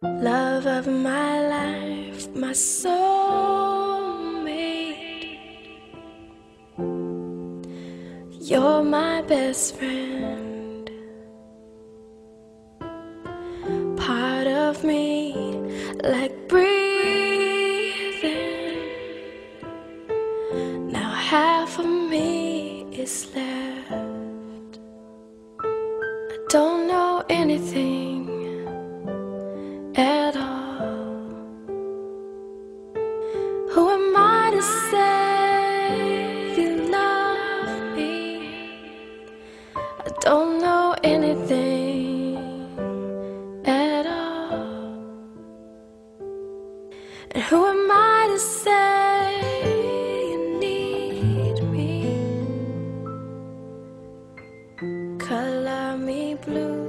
Love of my life, my soulmate. You're my best friend. Part of me, like breathing. Now half of me is left. I don't know anything at all. Who am I to say you love me? I don't know anything at all. And who am I to say you need me? Color me blue.